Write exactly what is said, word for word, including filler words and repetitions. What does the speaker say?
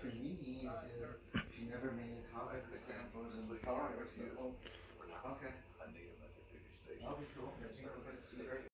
for me, uh, she never made contact with grandpas in the car, so, okay. That'll be cool, maybe we'll get to see her.